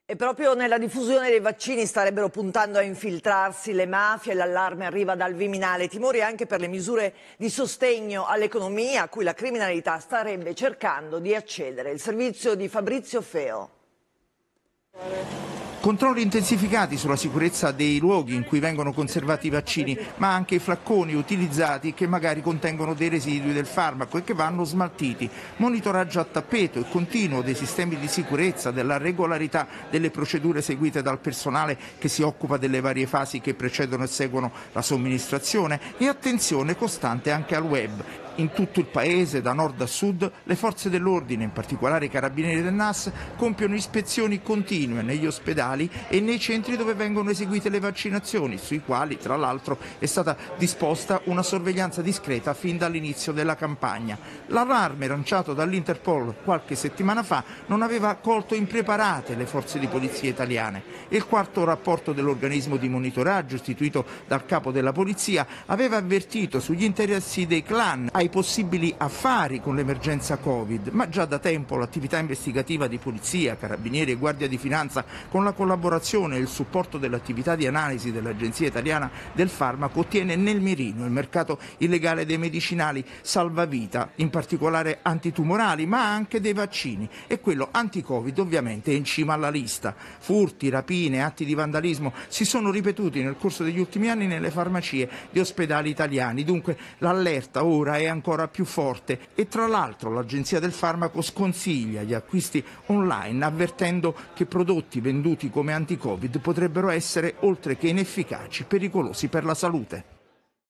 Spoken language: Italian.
E proprio nella diffusione dei vaccini starebbero puntando a infiltrarsi le mafie, l'allarme arriva dal Viminale, timori anche per le misure di sostegno all'economia a cui la criminalità starebbe cercando di accedere. Il servizio di Fabrizio Feo. Controlli intensificati sulla sicurezza dei luoghi in cui vengono conservati i vaccini, ma anche i flacconi utilizzati che magari contengono dei residui del farmaco e che vanno smaltiti. Monitoraggio a tappeto e continuo dei sistemi di sicurezza, della regolarità delle procedure seguite dal personale che si occupa delle varie fasi che precedono e seguono la somministrazione e attenzione costante anche al web. In tutto il paese, da nord a sud, le forze dell'ordine, in particolare i carabinieri del NAS, compiono ispezioni continue negli ospedali e nei centri dove vengono eseguite le vaccinazioni, sui quali, tra l'altro, è stata disposta una sorveglianza discreta fin dall'inizio della campagna. L'allarme lanciato dall'Interpol qualche settimana fa non aveva colto impreparate le forze di polizia italiane. Il quarto rapporto dell'organismo di monitoraggio, istituito dal capo della polizia, aveva avvertito sugli interessi dei clan ai possibili affari con l'emergenza Covid, ma già da tempo l'attività investigativa di polizia, carabinieri e guardia di finanza, con la collaborazione e il supporto dell'attività di analisi dell'Agenzia Italiana del Farmaco, tiene nel mirino il mercato illegale dei medicinali salvavita, in particolare antitumorali, ma anche dei vaccini, e quello anti-Covid ovviamente è in cima alla lista. Furti, rapine, atti di vandalismo si sono ripetuti nel corso degli ultimi anni nelle farmacie di ospedali italiani, dunque l'allerta ora è ancora più forte e tra l'altro l'Agenzia del Farmaco sconsiglia gli acquisti online avvertendo che prodotti venduti come anti-Covid potrebbero essere, oltre che inefficaci, pericolosi per la salute.